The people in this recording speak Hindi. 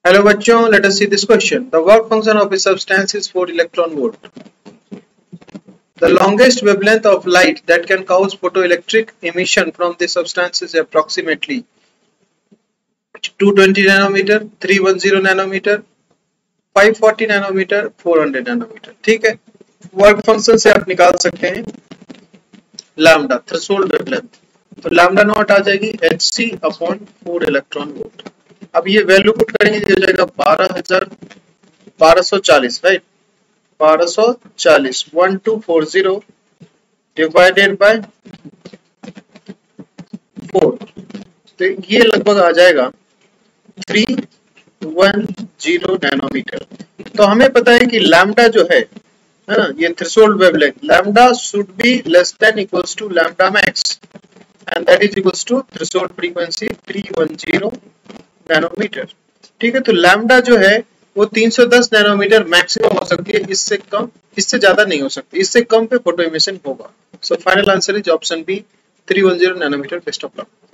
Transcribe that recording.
Hello बच्चों, let us see this question. The work function of a substance is 4 electron volt. The longest wavelength of light that can cause photoelectric emission from this substance is approximately 220 nanometer, 310 nanometer, 540 nanometer, 400 nanometer. ठीक है, वर्क फंक्शन से आप निकाल सकते हैं लैम्डा थ्रेशोल्ड वेवलेंथ, तो लैम्डा नॉट आ जाएगी hc अपॉन 4 इलेक्ट्रॉन वोल्ट. अब ये वैल्यू पुट करेंगे तो हो जाएगा 1240, राइट. 1240 1240 डिवाइडेड बाय 4, तो ये लगभग आ जाएगा 310 नैनोमीटर. तो हमें पता है कि लैम्डा जो है ना, ये threshold wavelength, lambda should be less than equals to lambda max and that is equals to threshold frequency 310 nanometre. ठीक है, तो लैम्डा जो है वो 310 नैनोमीटर मैक्सिमम हो सकती है, इससे कम, इससे ज्यादा नहीं हो सकती. इससे कम पे फोटो इमिशन होगा. So final answer is option B 310 nanometre. Best of luck.